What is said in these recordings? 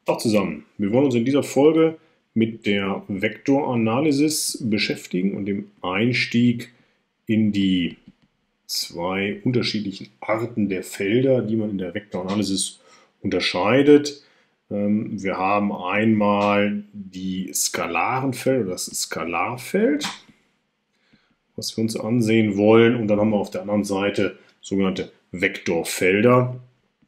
Auch zusammen. Wir wollen uns in dieser Folge mit der Vektoranalysis beschäftigen und dem Einstieg in die zwei unterschiedlichen Arten der Felder, die man in der Vektoranalysis unterscheidet. Wir haben einmal die skalaren Felder, oder das Skalarfeld, was wir uns ansehen wollen, und dann haben wir auf der anderen Seite sogenannte Vektorfelder,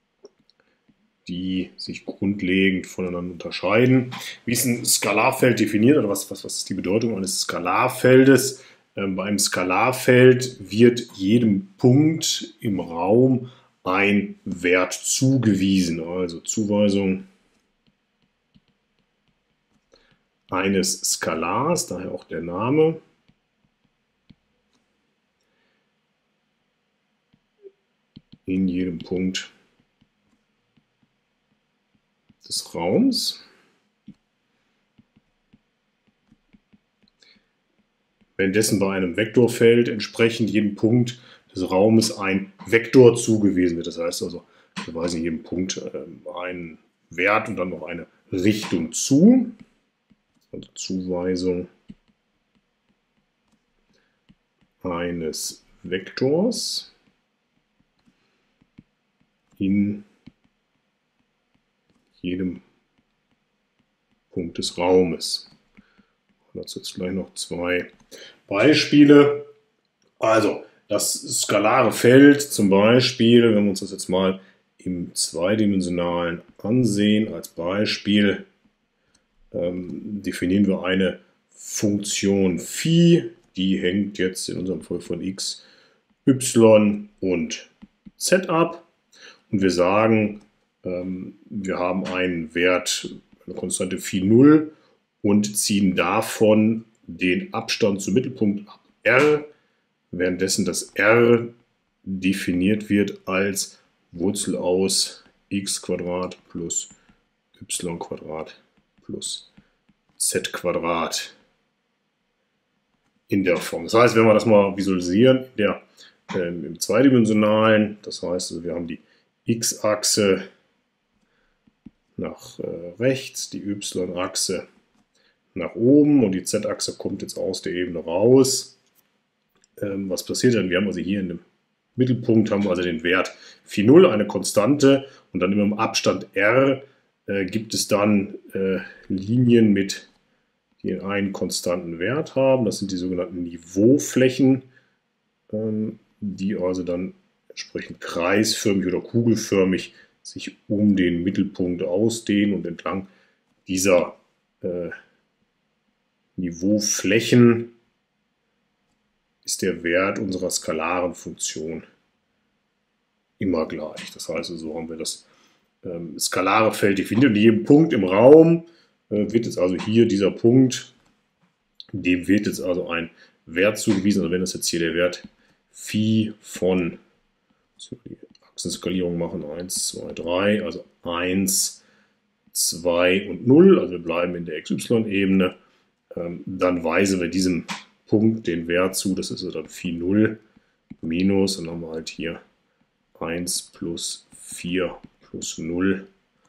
die sich grundlegend voneinander unterscheiden. Wie ist ein Skalarfeld definiert oder was ist die Bedeutung eines Skalarfeldes? Bei einem Skalarfeld wird jedem Punkt im Raum ein Wert zugewiesen, also Zuweisung eines Skalars, daher auch der Name. In jedem Punkt des Raums. Währenddessen bei einem Vektorfeld entsprechend jedem Punkt des Raumes ein Vektor zugewiesen wird. Das heißt also, wir weisen jedem Punkt einen Wert und dann noch eine Richtung zu. Also Zuweisung eines Vektors in jedem Punkt des Raumes. Und dazu jetzt gleich noch zwei Beispiele. Also das skalare Feld zum Beispiel, wenn wir uns das jetzt mal im zweidimensionalen ansehen, als Beispiel definieren wir eine Funktion Phi, die hängt jetzt in unserem Fall von x, y und z ab. Und wir sagen, wir haben einen Wert, eine Konstante Phi 0 und ziehen davon den Abstand zum Mittelpunkt ab r, währenddessen das r definiert wird als Wurzel aus x² plus y² plus z² in der Form. Das heißt, wenn wir das mal visualisieren, im zweidimensionalen, das heißt, also wir haben die x-Achse nach rechts, die y-Achse nach oben und die z-Achse kommt jetzt aus der Ebene raus. Was passiert dann? Wir haben also hier in dem Mittelpunkt haben wir also den Wert Phi 0, eine Konstante, und dann immer im Abstand r gibt es dann Linien die einen konstanten Wert haben. Das sind die sogenannten Niveauflächen, die also dann entsprechend kreisförmig oder kugelförmig sich um den Mittelpunkt ausdehnen, und entlang dieser Niveauflächen ist der Wert unserer skalaren Funktion immer gleich. Das heißt, so haben wir das skalare Feld definiert, und jedem Punkt im Raum wird jetzt also hier dieser Punkt, dem wird jetzt also ein Wert zugewiesen. Also wenn das jetzt hier der Wert Phi von, so die Achsenskalierung machen, 1, 2, 3, also 1, 2 und 0, also wir bleiben in der XY-Ebene, dann weisen wir diesem Punkt den Wert zu, das ist dann Phi 0 minus, und dann haben wir halt hier 1 plus 4 plus 0,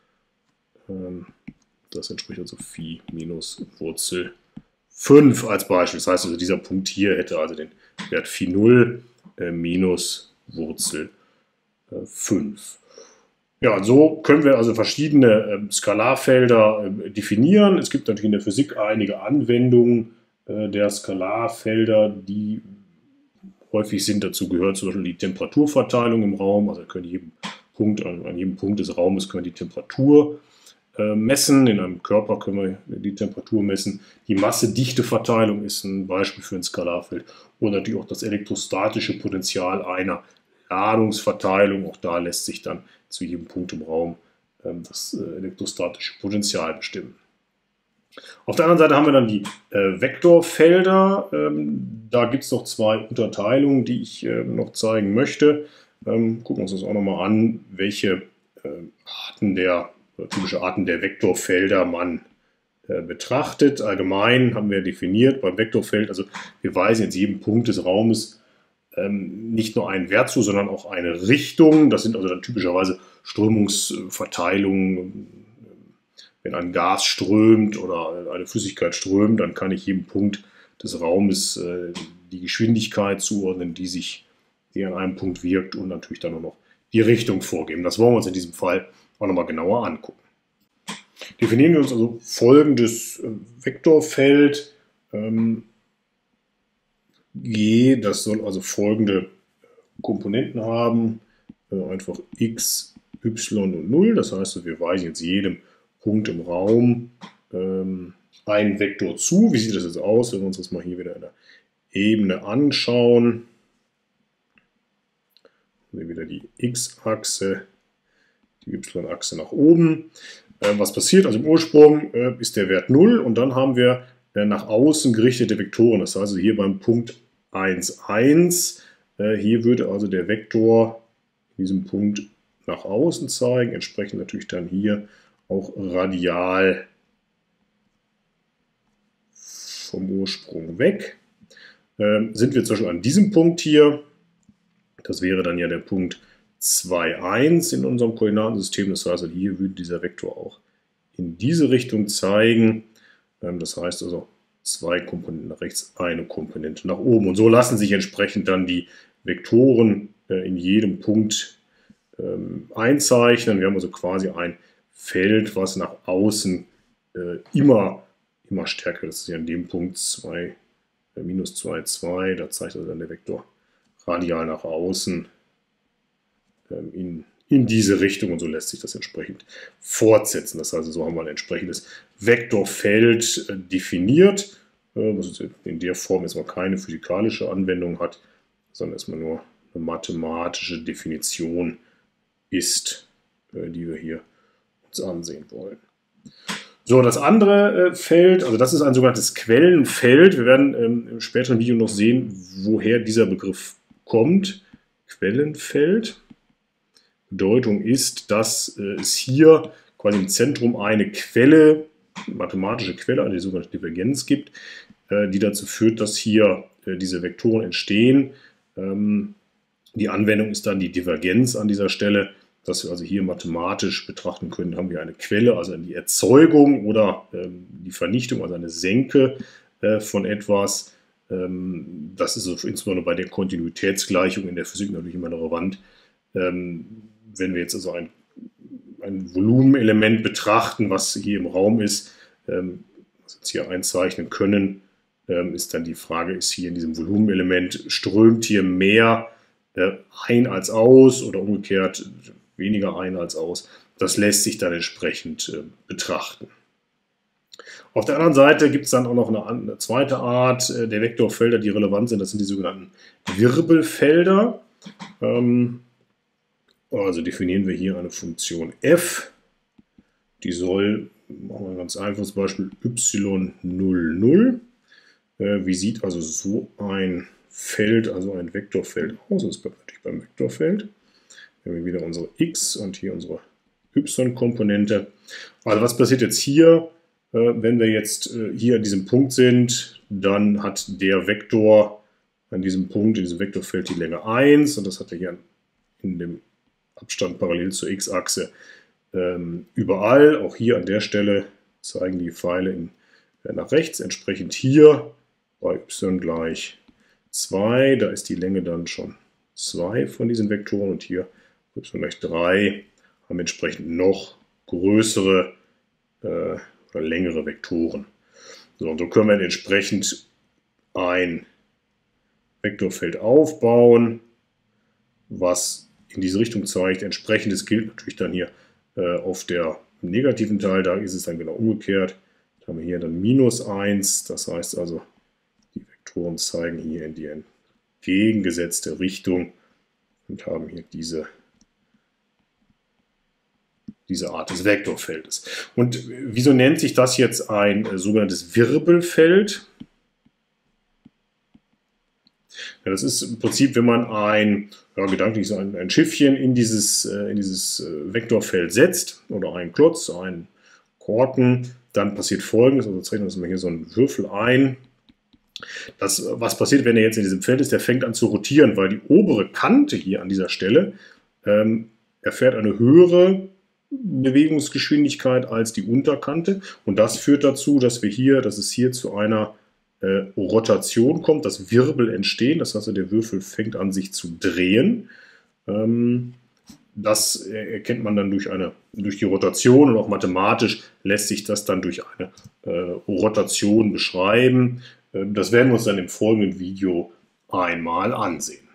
das entspricht also Phi minus Wurzel 5 als Beispiel. Das heißt also, dieser Punkt hier hätte also den Wert Phi 0 minus Wurzel 5. Ja, so können wir also verschiedene Skalarfelder definieren. Es gibt natürlich in der Physik einige Anwendungen der Skalarfelder, die häufig sind. Dazu gehört zum Beispiel die Temperaturverteilung im Raum. Also an jedem Punkt des Raumes können wir die Temperatur messen. In einem Körper können wir die Temperatur messen. Die Masse-Dichte-Verteilung ist ein Beispiel für ein Skalarfeld. Und natürlich auch das elektrostatische Potenzial einer Ladungsverteilung. Auch da lässt sich dann zu jedem Punkt im Raum das elektrostatische Potenzial bestimmen. Auf der anderen Seite haben wir dann die Vektorfelder. Da gibt es noch zwei Unterteilungen, die ich noch zeigen möchte. Gucken wir uns das auch nochmal an, welche typische Arten der Vektorfelder man betrachtet. Allgemein haben wir definiert beim Vektorfeld, also wir weisen jetzt jedem Punkt des Raumes nicht nur einen Wert zu, sondern auch eine Richtung. Das sind also dann typischerweise Strömungsverteilungen, wenn ein Gas strömt oder eine Flüssigkeit strömt, dann kann ich jedem Punkt des Raumes die Geschwindigkeit zuordnen, die an einem Punkt wirkt und natürlich dann auch noch die Richtung vorgeben. Das wollen wir uns in diesem Fall auch nochmal genauer angucken. Definieren wir uns also folgendes Vektorfeld G, das soll also folgende Komponenten haben, einfach x, y und 0, das heißt, wir weisen jetzt jedem Punkt im Raum einen Vektor zu. Wie sieht das jetzt aus, wenn wir uns das mal hier wieder in der Ebene anschauen? Hier wieder die x-Achse, die y-Achse nach oben. Was passiert? Also im Ursprung ist der Wert 0 und dann haben wir nach außen gerichtete Vektoren. Das heißt, hier beim Punkt 1, 1, hier würde also der Vektor in diesem Punkt nach außen zeigen, entsprechend natürlich dann hier auch radial vom Ursprung weg. Sind wir zum Beispiel an diesem Punkt hier, das wäre dann ja der Punkt 2, 1 in unserem Koordinatensystem, das heißt, hier würde dieser Vektor auch in diese Richtung zeigen. Das heißt also 2 Komponenten nach rechts, eine Komponente nach oben. Und so lassen sich entsprechend dann die Vektoren in jedem Punkt einzeichnen. Wir haben also quasi ein Feld, was nach außen immer stärker ist. Das ist ja in dem Punkt 2, minus 2, 2, da zeigt also dann der Vektor radial nach außen in diese Richtung und so lässt sich das entsprechend fortsetzen. Das heißt, so haben wir ein entsprechendes Vektorfeld definiert, was in der Form erstmal keine physikalische Anwendung hat, sondern erstmal nur eine mathematische Definition ist, die wir hier uns ansehen wollen. So, das andere Feld, also das ist ein sogenanntes Quellenfeld. Wir werden im späteren Video noch sehen, woher dieser Begriff kommt. Quellenfeld. Bedeutung ist, dass es hier quasi im Zentrum eine Quelle, mathematische Quelle, eine sogenannte Divergenz gibt, die dazu führt, dass hier diese Vektoren entstehen. Die Anwendung ist dann die Divergenz an dieser Stelle, dass wir also hier mathematisch betrachten können, haben wir eine Quelle, also die Erzeugung oder die Vernichtung, also eine Senke von etwas. Das ist also insbesondere bei der Kontinuitätsgleichung in der Physik natürlich immer relevant. Wenn wir jetzt also ein Volumenelement betrachten, was hier im Raum ist, was wir jetzt hier einzeichnen können, ist dann die Frage, ist hier in diesem Volumenelement, strömt hier mehr ein als aus oder umgekehrt weniger ein als aus. Das lässt sich dann entsprechend betrachten. Auf der anderen Seite gibt es dann auch noch eine zweite Art der Vektorfelder, die relevant sind. Das sind die sogenannten Wirbelfelder. Also definieren wir hier eine Funktion f. Die soll, machen wir ein ganz einfaches Beispiel, y0, 0. Wie sieht also so ein Feld, also ein Vektorfeld aus? Das bleibt natürlich beim Vektorfeld. Wir haben wieder unsere x und hier unsere y-Komponente. Also was passiert jetzt hier? Wenn wir jetzt hier an diesem Punkt sind, dann hat der Vektor an diesem Punkt, in diesem Vektorfeld die Länge 1 und das hat er hier in dem Abstand parallel zur x-Achse überall. Auch hier an der Stelle zeigen die Pfeile nach rechts. Entsprechend hier bei y gleich 2, da ist die Länge dann schon 2 von diesen Vektoren und hier bei y gleich 3 haben wir entsprechend noch größere oder längere Vektoren. So, und so können wir entsprechend ein Vektorfeld aufbauen, was in diese Richtung zeigt. Entsprechendes gilt natürlich dann hier auf der negativen Teil, da ist es dann genau umgekehrt. Da haben wir hier dann minus 1, das heißt also, die Vektoren zeigen hier in die entgegengesetzte Richtung und haben hier diese Art des Vektorfeldes. Und wieso nennt sich das jetzt ein sogenanntes Wirbelfeld? Ja, das ist im Prinzip, wenn man gedanklich ein Schiffchen in dieses Vektorfeld setzt oder einen Klotz, einen Korken, dann passiert Folgendes, also zeichnen wir uns mal hier so einen Würfel ein. Was passiert, wenn er jetzt in diesem Feld ist? Der fängt an zu rotieren, weil die obere Kante hier an dieser Stelle erfährt eine höhere Bewegungsgeschwindigkeit als die Unterkante. Und das führt dazu, dass es hier zu einer Rotation kommt, dass Wirbel entstehen. Das heißt, der Würfel fängt an, sich zu drehen. Das erkennt man dann durch die Rotation, und auch mathematisch lässt sich das dann durch eine Rotation beschreiben. Das werden wir uns dann im folgenden Video einmal ansehen.